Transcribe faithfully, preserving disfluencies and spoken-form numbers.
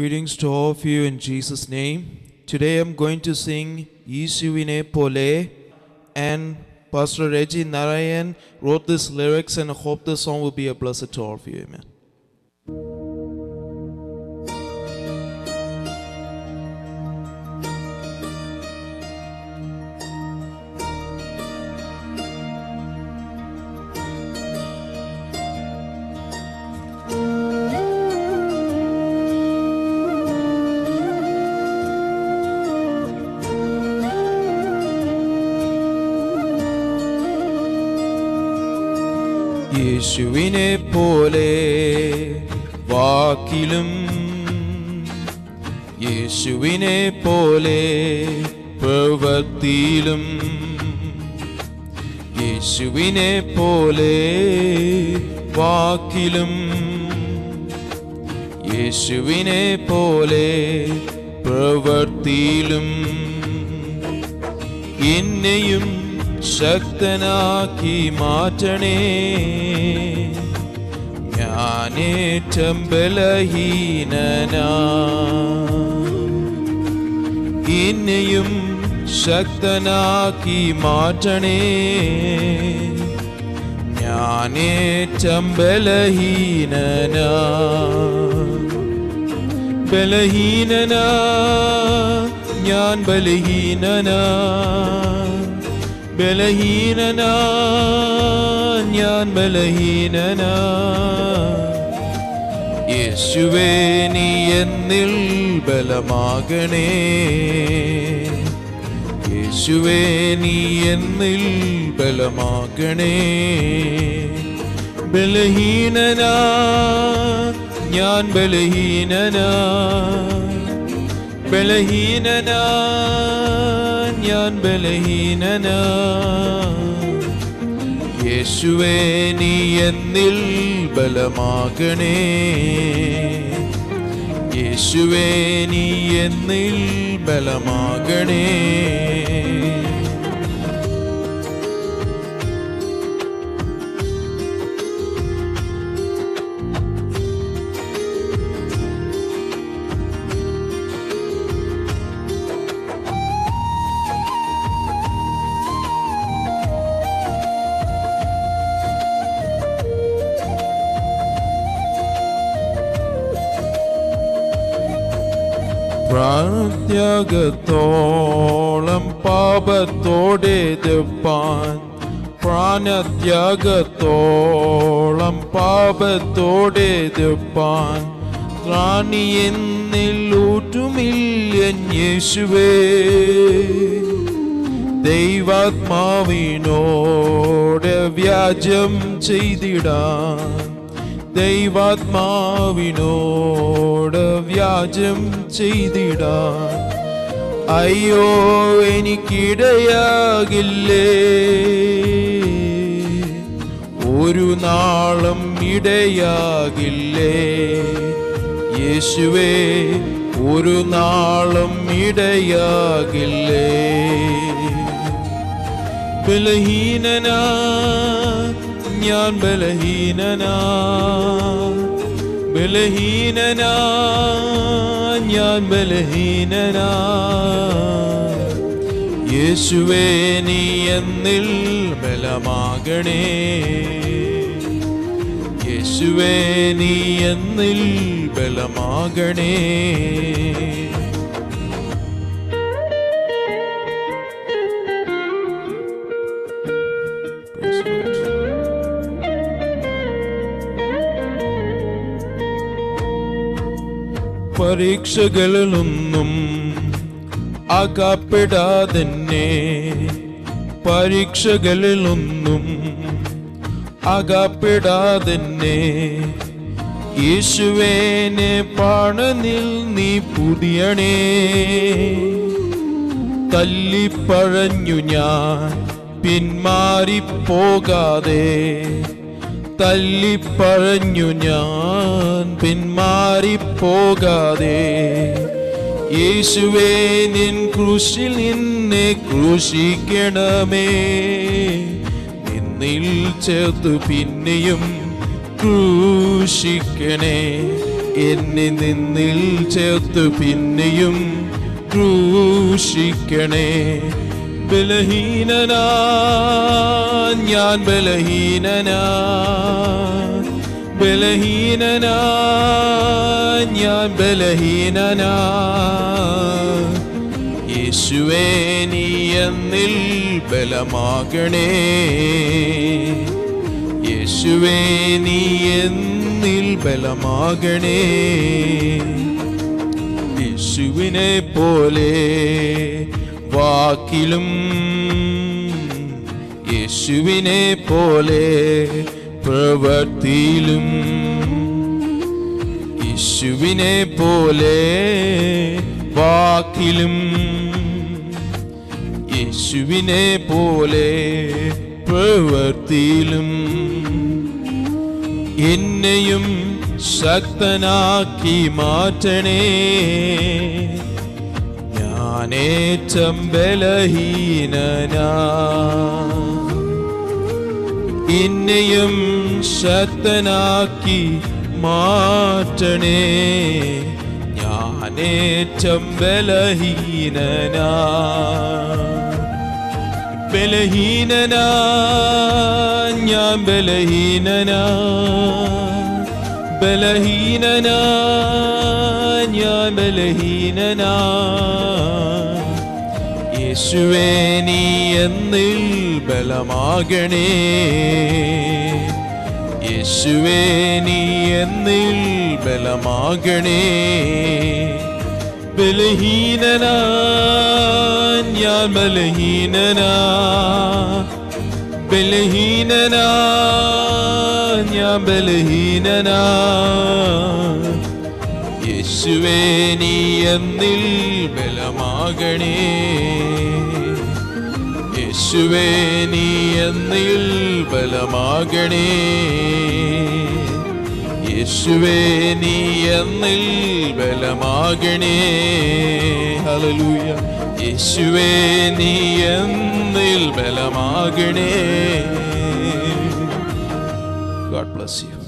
Greetings to all of you in Jesus' name. Today I'm going to sing Yeshuvine Pole, and Pastor Reggie Narayan wrote these lyrics, and I hope the song will be a blessing to all of you. Amen. യേശുവിനെ പോലെ വാക്കിലും യേശുവിനെ പോലെ പ്രവൃത്തിയിലും യേശുവിനെ പോലെ വാക്കിലും യേശുവിനെ പോലെ പ്രവൃത്തിയിലും എന്നെയും ശക്തനാക്കി മാറ്റണേ. ഞാനേറ്റം ബലഹീനനാ, എന്നെയും ശക്തനാക്കി മാറ്റണേ. ഞാനേറ്റം ബലഹീനനാ, ബലഹീനനാ, ഞാൻ ബലഹീനനാ, ബലഹീനനാ, ഞാൻ ബലഹീനനാ. യേശുവേ നീ എന്നിൽ ബലമാകണേ. യേശുവേ നീ എന്നിൽ ബലമാകണേ. ബലഹീനനാ, ഞാൻ ബലഹീനനാ, ബലഹീനനാ, ഞാൻ ബലഹീനനാ. യേശുവേ നീ എന്നിൽ ബലമാകണേ. യേശുവേ നീ എന്നിൽ ബലമാകണേ. പ്രാണത്യാഗത്തോളം പാപത്തോടെ എതിർപ്പാൻ, പ്രാണത്യാഗത്തോളം പാപത്തോടെ എതിർപ്പാൻ റാണി എന്നിൽ ഊറ്റുമില്ല യേശുവേ. ദൈവാത്മാവിനോട് വ്യാജം ചെയ്തിടാൻ, ദൈവാത്മാവിനോട് വ്യാജം ചെയ്തിടാൻ അയ്യോ എനിക്കിടയാകില്ലേ. ഒരു നാളും ഇടയാകില്ലേ. യേശുവേ ഒരു നാളും ഇടയാകില്ലേ. ബലഹീനനാ, ഞാൻ ബലഹീനനാ, ബലഹീനനാ, ഞാൻ ബലഹീനനാ. യേശുവേ നീ എന്നിൽ ബലമാകണേ. യേശുവേ നീ എന്നിൽ ബലമാകണേ. പരീക്ഷകളിലൊന്നും അകപ്പെടാതെന്നെ, പരീക്ഷകളിലൊന്നും അകപ്പെടാതെന്നെ യേശുവേനെ പാണനിൽ നീ പുതിയണേ. തല്ലിപ്പറഞ്ഞു ഞാൻ പിന്മാറിപ്പോകാതെ, തല്ലിപ്പറഞ്ഞു ഞാൻ പിന്മാറിപ്പോകാതെ യേശുവേ നിൻ ക്രൂശിൽ നിന്നെ ക്രൂശിക്കണമേ. നിന്നിൽ ചേർത്തു പിന്നെയും ക്രൂശിക്കണേ. എന്നെ നിന്നിൽ ചേർത്ത് പിന്നെയും ക്രൂശിക്കണേ. ബലഹീനനാ ഞാൻ, ബലഹീനനാ ബലഹീനനാ ഞാൻ, ബലഹീനനാ. യേശുവേ നീ എന്നിൽ ബലമാകണേ. യേശുവേ നീ എന്നിൽ ബലമാകണേ. യേശുവിനെ പോലെ വാക്കിലും യേശുവിനെ പോലെ പ്രവൃത്തിയിലും യേശുവിനെ പോലെ വാക്കിലും യേശുവിനെ പോലെ പ്രവൃത്തിയിലും എന്നെയും ശക്തനാക്കി മാറ്റണേ. ഞാനേറ്റം ബലഹീനനാ, എന്നെയും ശക്തനാക്കി മാറ്റണേ. ഞാനേറ്റം ബലഹീനനാ, ബലഹീനനാ ഞാൻ, ബലഹീനനാ ബലഹീനനാ ഞാൻ, ബലഹീനനാ. യേശുവേ നീ എന്നിൽ ബലമാകണേ. യേശുവേ നീ എന്നിൽ ബലമാകണേ. ബലഹീനനാ ഞാൻ, ബലഹീനനാ ബലഹീനനാ ഞാൻ, ബലഹീനനാ. യേശുവേ നീ എന്നിൽ ബലമാകണേ. യേശുവേ നീ എന്നിൽ ബലമാകണേ. യേശുവേ നീ എന്നിൽ ബലമാകണേ. ഹല്ലേലൂയ. യേശുവേ നീ എന്നിൽ ബലമാകണേ. God bless you.